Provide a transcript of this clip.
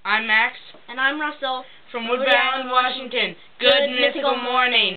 I'm Max. And I'm Russell. From Woodbury Island, Washington. Good mythical morning.